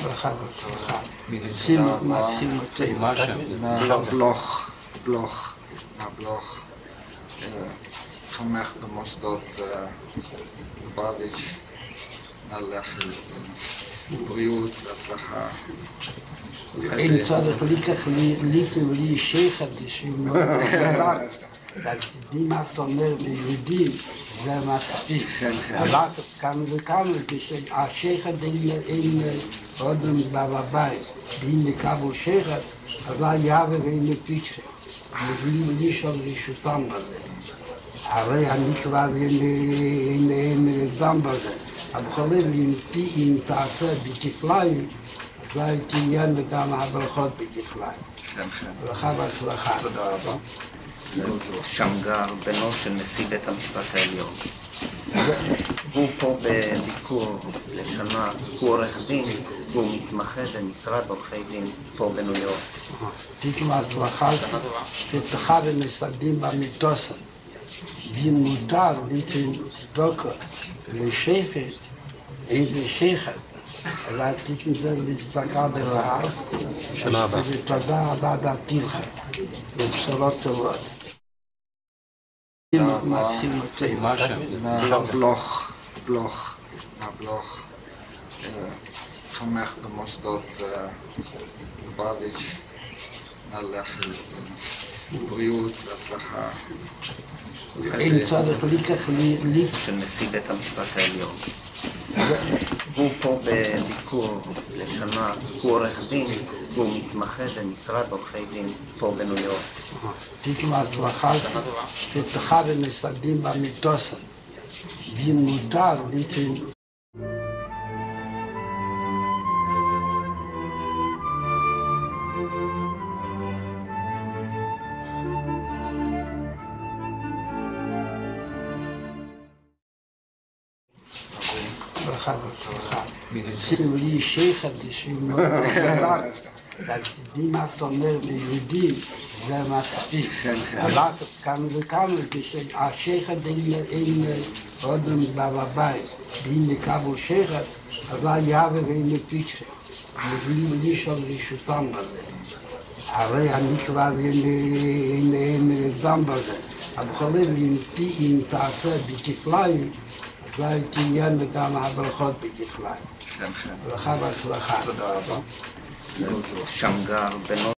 ברכה והצלחה. שים אותי. הבלוך תומך במוסדות לובביץ' לאחל בריאות והצלחה. אין צורך לקח לי שייכת בשביל die macht אומר ליהודים זה מספיק. אבל כמה וכמה כשהשייכת אין אודם בבית, ואם נקבו שייכת, אבל יעבר אין מפיקשה. מבלים לשאול רשותם בזה. הרי אני כבר אין דם בזה. אבל חושב אם תעשה בכפליים, אז לא תהיה בכמה הברכות בכפליים. ברכה והצלחה. תודה רבה. שמגר, בנו של נשיא בית המשפט העליון. הוא פה בביקור לשנה, הוא עורך דין, והוא מתמחה במשרד עורכי דין פה בניו יורק. תקווה הצלחה שתחה ומשרדים במיתוסה. ואם מותר ליתן צדוקה לשפט, אין לשייכת, אבל תקן זה לצדקה ברעב. שנה הבאה. ותודה רבה דעתיך, ובשורות טובות. מקסים אותי. מה השם? הבלוך תומך במוסדות לובביץ' לאחל בריאות והצלחה. אין צורך לקח לי של נשיא בית המשפט העליון. הוא פה בביקור לשנה, הוא עורך דין, והוא מתמחה במשרד עורכי דין פה בניו יורק. תקווה הצלחה שתחה ומשרדים במיתוסה. ואם מותר ליתן ברכה והצלחה. שים לי שייכת בשביל die macht אומר ליהודים זה מספיק. אבל כמה וכמה כשהשייכת אין אודם בבית, ואם נקבו שייכת, אבל יעבר אין מפיקשה. מבלים לשאול רשותם בזה. הרי אני כבר אין דם בזה. אבל חושב אם תעשה בכפליים, אז לא תהיה בכמה הברכות בכפליים. ברכה והצלחה. תודה רבה. שמגר, בנו